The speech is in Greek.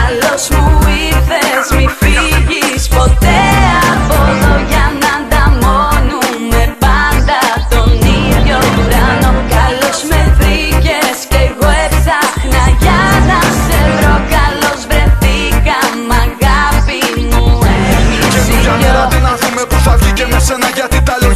καλώς μου ήρθες, μη φύγεις ποτέ από εδώ για να ανταμώνουμε πάντα τον ίδιο ουρανό. Καλώς με βρήκες κι εγώ έψαχνα για να σε βρω. Καλώς βρεθήκα, μ' αγάπη μου έμεινες ήλιο. Τι να δούμε που θα βγει και με σένα γιατί τα λέω.